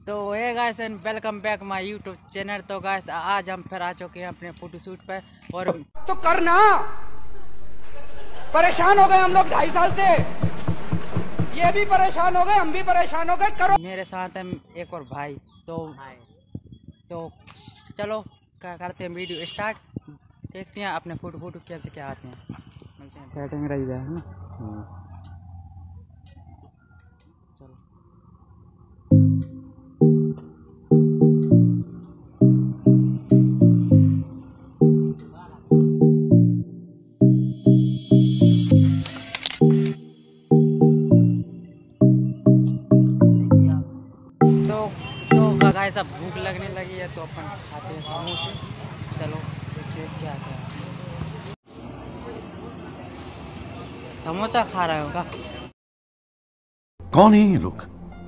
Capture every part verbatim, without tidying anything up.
तो hey guys and welcome back my YouTube channel. तो guys आज हम फिर आ चुके हैं अपने फोटोशूट पे और तो करना परेशान हो गए हम लोग ढाई साल से, ये भी परेशान हो गए, हम भी परेशान हो गए। करो मेरे साथ है एक और भाई। तो तो चलो क्या करते हैं, वीडियो स्टार्ट। देखते हैं अपने फोटो फोटो कैसे क्या आते हैं। सेटिंग रही है ना। चलो गाइस अब भूख लगने लगी है तो अपन खाते हैं समोसे। चलो देखते हैं क्या क्या है। समोसा खा रहे होगा। कौन है ये लोग,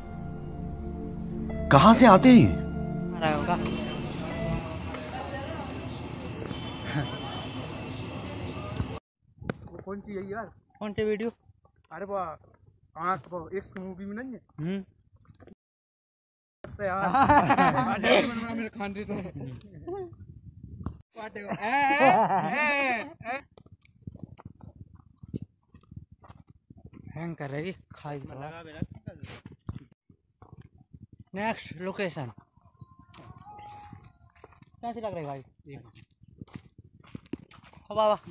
कहां से आते हैं? खा रहे होगा। कौन सी है यार? कौन सी वीडियो? अरे वाह आँख वो इश्क मूवी में नहीं है हम्म यार। आज मेरे खान दे तो काटेगा हैंग कर रही खाई। नेक्स्ट लोकेशन कैसी लग रही भाई? वाह वाह।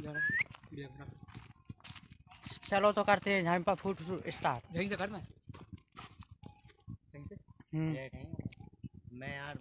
चलो तो करते हैं यहाँ पर फूट स्टार्ट। यहीं से करना है। मैं यार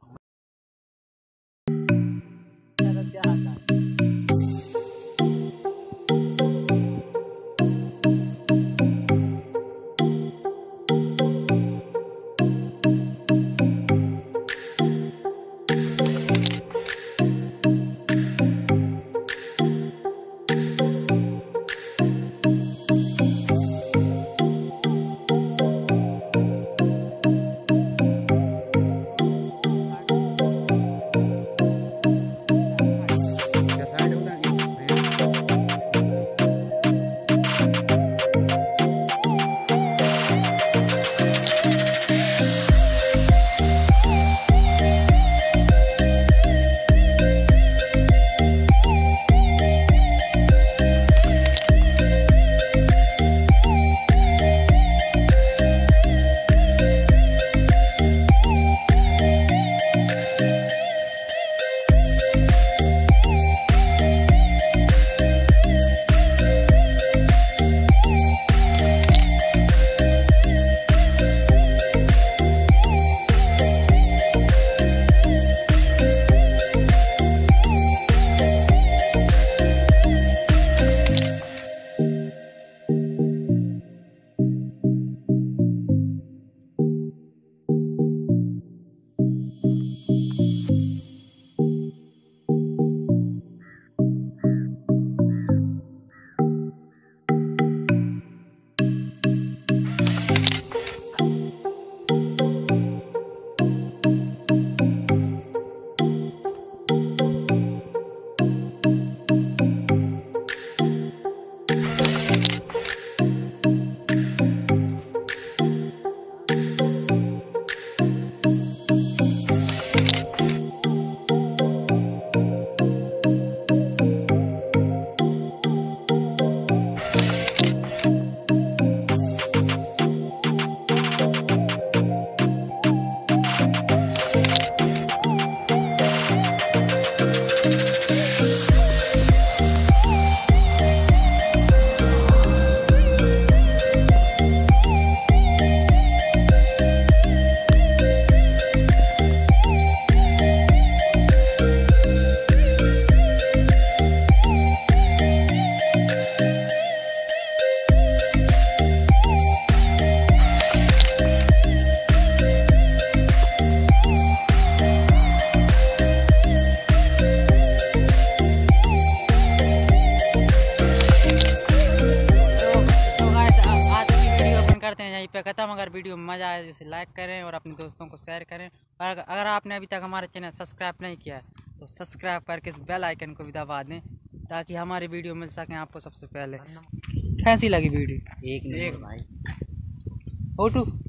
पे खत्म। अगर वीडियो में मज़ा आए जैसे लाइक करें और अपने दोस्तों को शेयर करें। और अगर आपने अभी तक हमारे चैनल सब्सक्राइब नहीं किया है तो सब्सक्राइब करके इस बेल आइकन को भी दबा दें ताकि हमारी वीडियो मिल सके आपको सबसे पहले। कैसी लगी वीडियो? एक एक भाई फोटो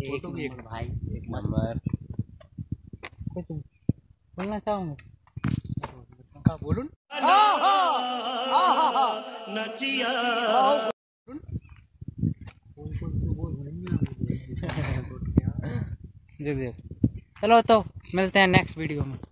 फोटो भी एक भाई एक नंबर कुछ बोलना चाहूँगा का बोलूं चलो तो मिलते हैं नेक्स्ट वीडियो में।